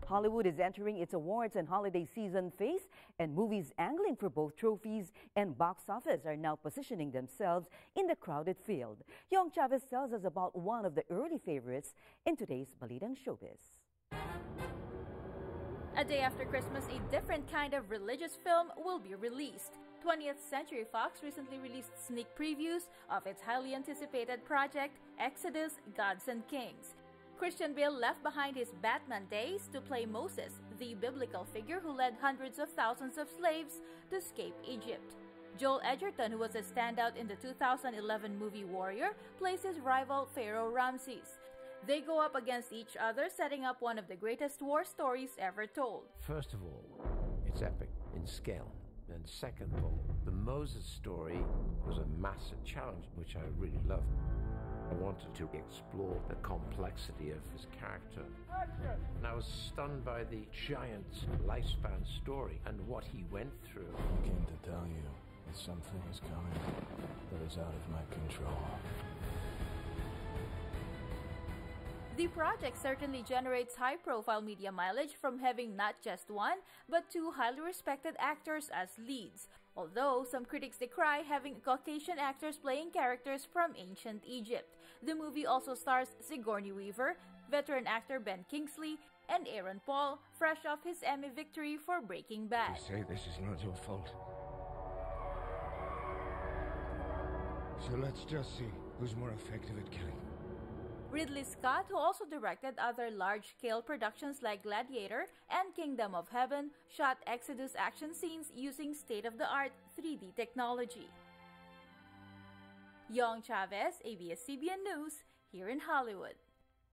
Hollywood is entering its awards and holiday season phase, and movies angling for both trophies and box office are now positioning themselves in the crowded field. Young Chavez tells us about one of the early favorites in today's Balitang Showbiz. A day after Christmas, a different kind of religious film will be released. 20th Century Fox recently released sneak previews of its highly anticipated project, Exodus: Gods and Kings. Christian Bale left behind his Batman days to play Moses, the biblical figure who led hundreds of thousands of slaves to escape Egypt. Joel Edgerton, who was a standout in the 2011 movie Warrior, plays his rival Pharaoh Ramses. They go up against each other, setting up one of the greatest war stories ever told. First of all, it's epic in scale. And second of all, the Moses story was a massive challenge, which I really loved. I wanted to explore the complexity of his character. And I was stunned by the giant's lifespan story and what he went through. I came to tell you that something is coming that is out of my control. The project certainly generates high-profile media mileage from having not just one, but two highly respected actors as leads. Although some critics decry having Caucasian actors playing characters from ancient Egypt. The movie also stars Sigourney Weaver, veteran actor Ben Kingsley, and Aaron Paul, fresh off his Emmy victory for Breaking Bad. You say this is not your fault. So let's just see who's more effective at killing. Ridley Scott, who also directed other large-scale productions like Gladiator and Kingdom of Heaven, shot Exodus action scenes using state-of-the-art 3D technology. Young Chavez, ABS-CBN News, here in Hollywood.